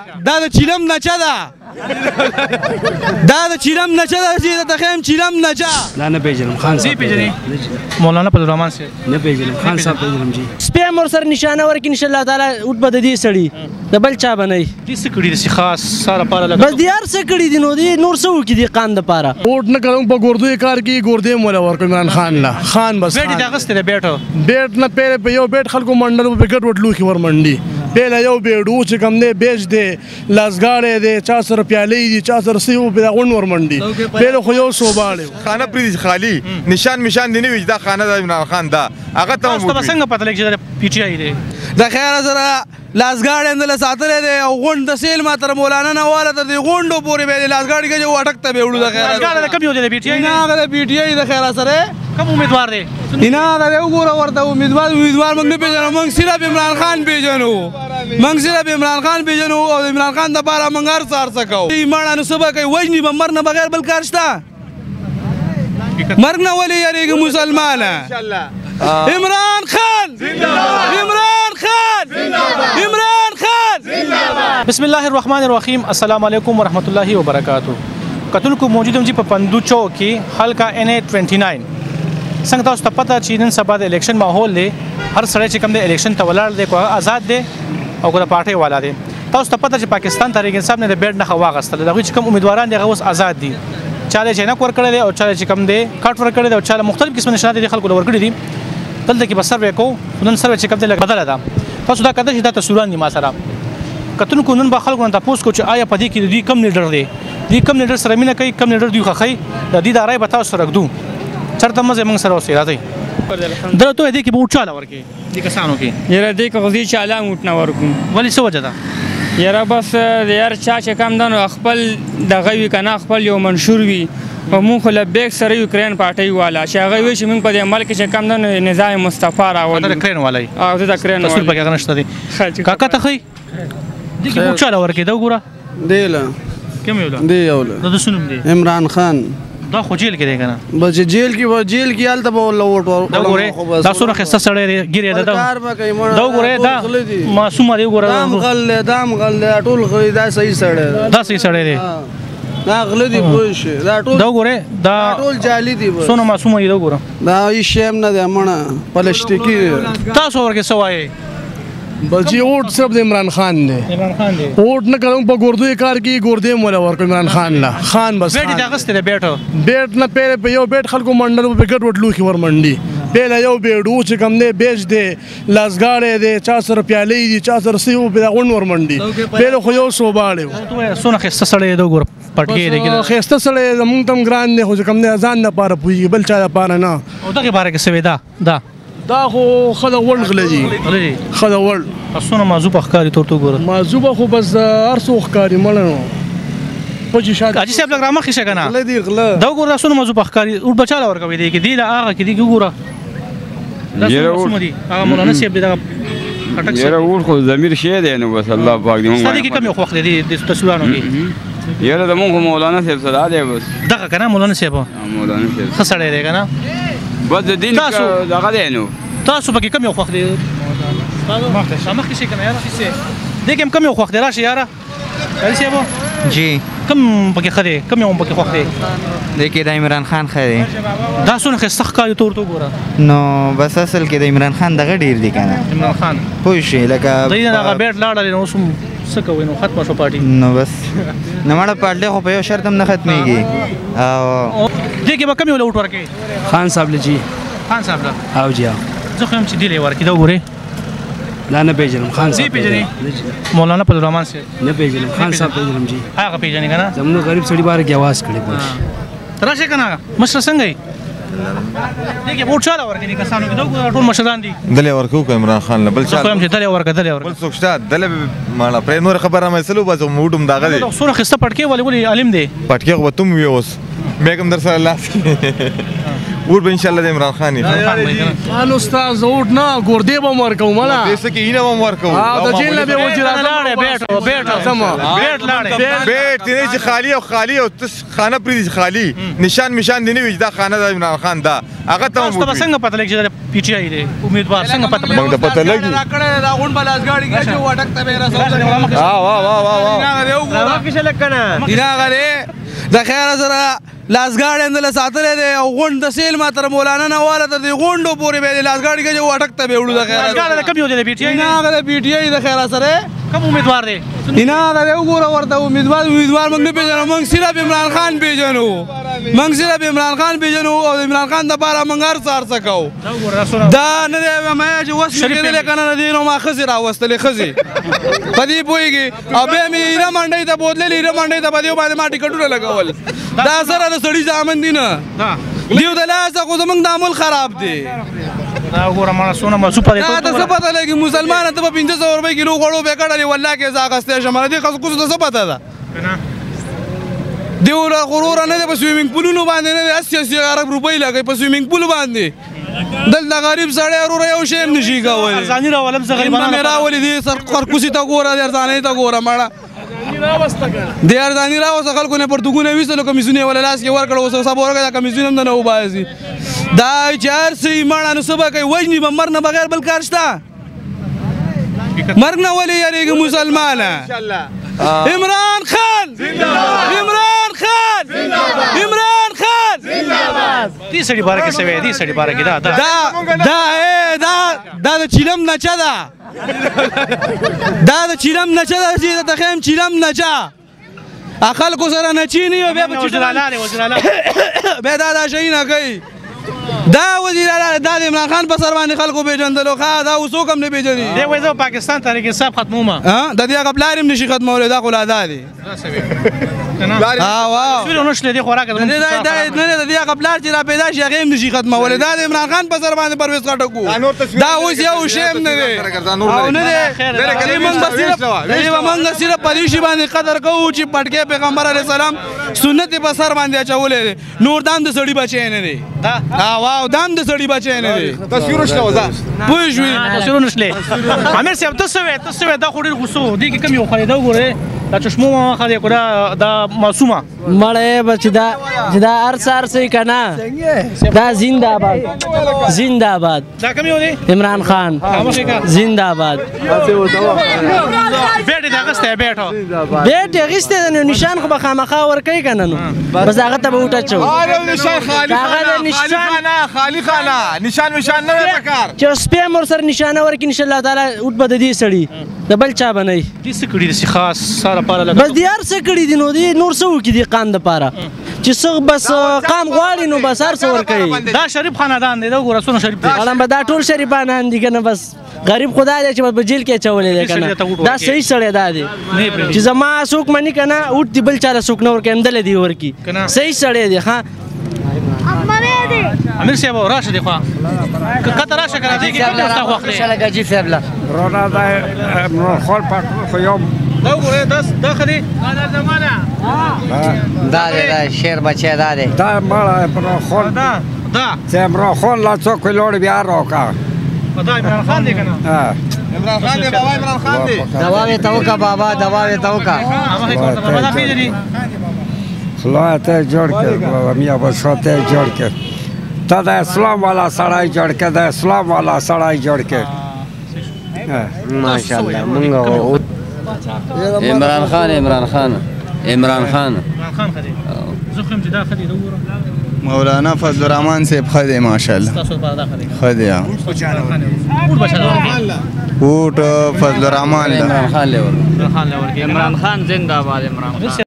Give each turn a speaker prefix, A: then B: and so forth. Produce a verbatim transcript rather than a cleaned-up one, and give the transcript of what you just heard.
A: دا د چیلم نچه ده دا د چیلم نچه ده چې درته ښیم چیلم نچه
B: دا نه پېژنم خان صاحب
C: پېژنې مولانا فضل الرحمن صاحب
B: نه پېژنم خان صاحب پېژنم جي
D: سپی هم ورسره نشانه ورکړي انشاءالله تعالی اوټ به د دې سړي د بل چا به نه وي
C: دې څه کړي داسې خاص ستا لپاره
D: بس دې هر څه کړي دي نو دې نور څه وکړي دې قان دپاره
B: اوټ نه کوم په ګردو یې کار کوي ګردې یې موله ورکړو عمران خان له خان بس
C: بیټ یې اخیستی دی بیټ
B: بیټ نه پیلې په یو بیټ خلکو منډل په ګډ وډ لوښي ورمنډي پیله یو بیډ و چې کوم دی بیچ دی لاسګاړی دی چا سره پیالې دي چا سره سی و په دا غونډ ورمنډي پیله خو یو صوباړی
E: خانه پرېږدي خالي نشان میشان دې نه وي چې دا خانه د عمران خان ده هغه ته
C: تاسو ته به څنګه پته لګي چې دا پي ټي آی دی
A: د خیره سره لاسګاړی همدلته ساتلی دی او غونډ د سیل ما تر مولانا نه واله تر دې غونډو پورې به یې لاسګاړي کې چې اټک ته به وړو د خیره
C: لاسګاړی د کوم یو دی د پي ټي آی
A: نه هغه د پي ټي آی د خیره سره
C: کوم امیدوار دی
A: نه هغه دی وګوره ورته امیدوار امیدوار موږ نه پېژنو موږ صرف عمران خان پېژنو موږ صرف عمران خان پېژنو او د عمران خان دپاره موږ هر څه هر څه کوو مړه نو څه به کوي وژني به مرګ نه بغیر بل کار شته مرګ نه ولې یارېږي مسلمانه عمران خان عمران خان عمران خان
C: بسم الله الرحمن الرحیم السلام علیکم ورحمۃ اللہ وبرکاتہ کتونکو موجود هم چې په پندوچو کې حلقه ان اے ټوینټي ناین څنګه تاسو ته پته چې نن سبا د الیکشن ماحول دی هر سړی چې کوم د الیکشن ته ولاړ دی کوه آزاد دی او کوه د پارټۍ والا دی تاسو ته پته چې پاکستان تحریک انصاف نه د بیټ نښه واخیستله د هغوی چې کوم امیدواران دي هغه اوس آزاد دي چا له جینک ورکړی دی او چا چې کوم دی کاټ ورکړی دی او چا له مختلف قسم نشانات دي خلکو له ورکړي دي دلته کې به سروې کوو نن سروې چې کوم دی لږ بدله ده تاسو دا کتلی چې دا تصویران دي ما سره کتونکو نن به خلکو نه تپوس کوو چې آیا په دې کې د دوی کم لیډر دی دوی کم لیډر سره مینه کوي کم لیډر دوی خوښوي د دوی دا رای به تاسو سره ږدو چېرته مزه موږ سره اوسئ راځئ دلته ته دې کې به اوټ چاله ورکړې دې کسانو کې
F: یاره دې که خو دې چاله هم اوټ نه ورکړو
C: ولې څه وجه ده
F: یاره بس د یار چا چې کم ده نو خپل دغه وي که نه خپل یو منشور وي او مونږ خو له بیک سره یوکرین پارټۍ والا چې هغه وایي چې مونږ په دې ملک چې کم ده نو نظام مصطفی راولو
C: د کرین والا
F: او زه د کرین
C: تصویر پکې هغه نشته دی کاکا ته ښایي دې کې به اوټ چاله ورکړې دا وګوره
A: دی له
C: کوم یو ده
A: دی یو له
C: د ده څه نوم دی
A: عمران خان
C: دا خو جیل کې دی که نه
A: بس چې جیل کې به جیل کې هلته به ورله ووټ
C: دا وګورئ دا څومره ښایسته سړی دی ګیرې ده
A: کار به کوي مړه
C: دا وګورئ دا معصومه دی
A: دا هم
C: وګوره
A: غل دی دا هم غل دی ټول غل دا صحیح سړی دی
C: دا صحیح سړی دی
A: دا غله دي پوه شې دا ټول
C: دا وګورئ دا
A: ټول جعلي دي بس
C: څونه معصومه دي دا وګوره
A: دا هیڅ شی هم نه دی مړه پلسټیکي
C: تاسو ورکې څه وایئ
B: بس جي اوټ صرف د عمران خان دی
C: عمران خان دی
B: اوټ نه کوم په ګردو یې کار کوي ګردې یې موله ورکړو عمران خان له خان بس
C: بیټ یې اخیستی دی بیټ
B: بیټ نه پیلې په یو بیټ خلکو منډل په ګډ وډ لوښي ورمنډي پیله یو بیډ و چې کوم دی بیچ دی لاسګاړی دی چا سره پیالې دي چا سره سی و په دا غونډ ورمنډي پیله خو یو صوباړی و
C: څونه ښایسته سړی دی وګوره پټکې دی
B: ښایسته سړی زمونږ ته هم ګران دی خو چې کوم دی ځان دپاره پوهېږي بل چا دپاره نه
C: او دغې باره کې څه وی دا دا
B: دا خو ښه د وړ غله دي ښه د وړ
C: څونه معذوبه ښکاري ته ورته وګوره
B: معذوبه خو بس هر څه ښکاري مړه نو پچې شاته
C: حاجي صاحب لږ رامخکې شه که نه
A: غله دي غله
C: دا وګوره دا څونه معذوبه ښکاري اوټ به چاله ورکوي دی کې دی د هغه کې دی کې وګوره دا څونه معصومه دي هغه مولانا صاحب دی دغه خټک صاحب
G: یاره اوټ خو ضمیر شی دی نو بس الله پاک دې
C: ستا دې کې کم یو خوښ دی د تصویرانو کې
G: یاره زمونږ خو مولانا صاحب صدا دی بس
C: دغه که نه مولانا صاحب
G: مولانا صاحب
C: ښه سړی دی که نه
G: بس د دین دغه دی نو
C: تاسو پکې کم یو خوښ دی مخکې شي که نه یاره دې کې هم کم یو خوښ دی راشي یاره علي صاحب
H: جی
C: کم پکې ښه دی کم یو هم پکې خوښ دی
H: دې کې د عمران خان ښه دی
C: دا څونه ښایسته ښکاري ته ورته وګوره
H: نو بس اصل کې د عمران خان دغه ډېر دی که نه
C: عمران خان
H: پوه شئ لکه
C: دوی نه هغه بیټ لاړل نو اوس هم څه کوئ نو ختمه شوه پارټي
H: نو بس نه مړه پارټۍ خو په یو شرط هم نه ختمېږي او
C: دې کې به کم یو له اوټ ورکوې
B: خان صاحب له جي
C: خان صاحب له
B: او جي
C: زه خو یم چې دې له یې ورکړي دا وګورئ
B: دا نه پېژنم خان صاحب
C: پېژنې مولانا فضل الرحمن صاحب
B: نه پېژنم خان صاحب پېژنم جي
C: هغه پېژنې که نه
B: زمونږ غریب سړي باره کې اواز کړی پوه
C: راشئ که نه مشره څنګه یې دې کې به اوټ چاله ورکړي دې کسانو کې دا وګوره ټول مشران دي
E: دلې ورکوو که عمران خان له بل
C: زه خو یم چې دلې ورکړه دلې
E: بل
C: ورکړه
E: څوک شته دلې ماړه پرې نور خبره مېسلو بس موټ هم دغه دی
C: څونه ښایسته پټکې ولې ولې عالم دی
E: پټکې خو به تم وي اوس بیګم در سره لاس ور به ان شاء الله د عمران خان
B: خان استاد ووټ نه ګردې به م ورکوو مله
E: دې څه کې اینه به م ورکوو
B: د جیل نه به وزیر اعظم
C: لاړې بیټ بیټ بیټ لاړې
E: بیټ دې چې خالی او خالی او تس خانه پرې خالی نشان مشان دی نه وي دا خانه د عمران خان دا هغه ته
C: تاسو ته څنګه پته لګي چې پی ټی آی دی امیدوار څنګه پته
E: موږ ته پته لګي
A: راکړه دا غون بلاس گاډي کې چې وټک ته به راځو
E: ها وا وا وا وا
A: نه غره وګوره دینا غره د خیر سره لاسګاډي اندل ساتلې دی او غونډ د سیل ماتره مولانا نواله ته دی غونډو پورې به لاسګاډي کې جو وټک ته به وړو د خیر
C: لاسګاډي کم یو دی پی ټی آی
A: نه غره پی ټی آی د خیر سره
C: کوم امیدوار دی
A: دینا غره وګوره ورته امیدوار امیدوار موږ نه پیژنو موږ صرف عمران خان پیژنو موږ صرف عمران خان پیژنو او عمران خان د بارا موږ هر څار سکو دا نه دی ما چې وس کېدل کنه نه دی نو ما خزي راوستلې خزي پدې پويږي او به مې ایره منډي ته بوتلې ایره منډي ته بده باندې ما ټیکټونه لګول دا سره د سړی ځامن دي نه دیو د لاسه خو زمونږ د عمل خراب دی
C: دا وګوره مړه سونه مسو پدې
A: دا څه پته لګي مسلمان ته په پنځه سوه روپۍ کیلو غوړو به کړلې والله کې زاغسته شمه دي خو څه څه پته ده دیو له غرور نه په سویمینګ پولونو باندې نه اسی اسی عرب روپۍ لګي په سویمینګ پول باندې دلته غریب سړی ورور یو شی هم نشي کولی
C: ارزاني راولم زه غریبانو
A: مې راولې دي سر خرکوسي ته ګوره د ارزانۍ ته ګوره مړه د ارزاني راوسته خلکو نه پرتګونه ویستلو کمیسونه ولا لاس کې ورکړه اوس سبا ورکړه دا کمیسونه هم نه وباسي دا چې هر څه مړه نو سبا کوي وجني به مر نه بغیر بل کار شته مرګ نه ولې یارېږي مسلمانه عمران خان عمران خان عمران خان
C: دې سړي باره کې سوي دې سړي باره کې دا
A: دا دا دا دا د چیلم نچا ده دا د چیلم نچا ده چې د تخیم چیلم نچا خلکو سره نچی نه بیا په چیلم بیا دا دا شي نه کوي دا وزیر اعلی دا د عمران خان په سر باندې خلکو پیژندلو ښه دا اوس هم نه پیژني
C: دی وایي زه پاکستان تحریک انصاف ختموم
A: د دې هغه پلار هم نشي ختمولی دا خو لا دا دی
C: سویلو نشلی دی خوراک
A: نه نه د دې هغه پلار چې را پیدا شي هغه هم نشي ختمولی دا د عمران خان په سر باندې پرویز خټک دا اوس یو شی هم نه دی او نه دی موږ صرف په دې شي باندې قدر کوو چې پټکې پیغمبر علیه السلام سنت په سر باندې اچولی دی نور دام د سړي بچی نه دی واو دام د سړي بچی نه دی
E: تصویر شته وځه
A: پوه شوې
C: تصویر نشلی امیر صاحب ته څه وې ته څه وې دا خو ډېر غوسو دې کې کوم یو خالي دا وګورئ دا چشمو ما خالي کړه دا معصومه
D: مړی بچ دا چې دا هر څه هر څه که نه دا زنده آباد زنده آباد
C: دا کوم یو دی
D: عمران خان زنده آباد
C: بیټ دې اخیستی بیټ
D: بیټ یې اخیستی دی نو نشان خو به خامخا ورکوي که نه نو بس هغه ته به وټ اچوو
E: خالی خانه نشان مشان نه دی پکار
D: چې اوس بیا هم ورسره نشانه ورکړي انشاءالله تعالی وټ به د دې سړي د بل چا به نه وي
C: دې څه کړي داسې خاص ساره پاره
D: بس دې هر څه کړي دي نو دې نور څه وکړي دې قام دپاره چې څه بس قام غواړي نو بس هر څه ورکوي
C: دا شریف خاندان دی دا وګوره څونه شریف دی
D: غلم به دا ټول شریفانان دي که نه بس غریب خدا دی چې بس په جیل کې اچولی دی که نه دا صحیح سړی دا دی چې زما څوک مني که نه وټ دې بل چا له څوک نه ورکوي همدله دې ورکړي صحیح سړی دی ښه
C: امیر صاحب راشه دی خوا کته راشه که راځي کې کوم ستا خوښ دی
D: ګاجي صاحب له
I: رونا دا عمران خان پټ خو یو
C: دا وګورئ دا دا ښه دی
J: دا دی دا شیر بچی دا دی
I: دا مړه عمران خان
C: دا دا
I: چې عمران خان لا څوک لوړ بیا راوکړه
C: دا عمران خان دی که نه
E: عمران خان دی بابا عمران خان دی
J: دوا یې ته وکړه بابا دوا یې ته وکړه
C: بابا دا پېژني
I: خدای ته جوړ کړ میا بچو ته جوړ کړ ته د اسلام والا سړی جوړ کړ د اسلام والا سړی جوړ کړ
J: ماشاءالله مونږ
K: عمران خان عمران خان عمران خان
C: عمران خان ښه دی زه خو یم چې دا ښه دی دا وګوره
L: مولانا فضل الرحمن صاحب ښه دی ماشاءالله
C: ستاسو لپاره دا ښه دی
L: ښه دی
C: ووټ به چا ورکړي
L: ووټ فضل الرحمن
K: عمران خان له ورکړي
C: عمران خان له ورکړي
F: عمران خان زنده باد عمران خان